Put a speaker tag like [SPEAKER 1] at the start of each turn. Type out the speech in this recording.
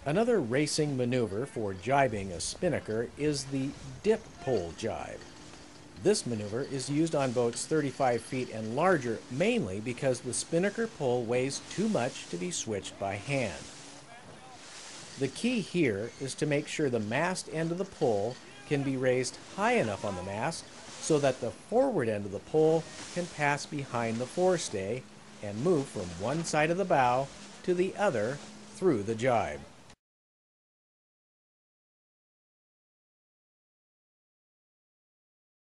[SPEAKER 1] Another racing maneuver for jibing a spinnaker is the dip pole jibe. This maneuver is used on boats 35 feet and larger mainly because the spinnaker pole weighs too much to be switched by hand. The key here is to make sure the mast end of the pole can be raised high enough on the mast so that the forward end of the pole can pass behind the forestay and move from one side of the bow to the other through the jibe.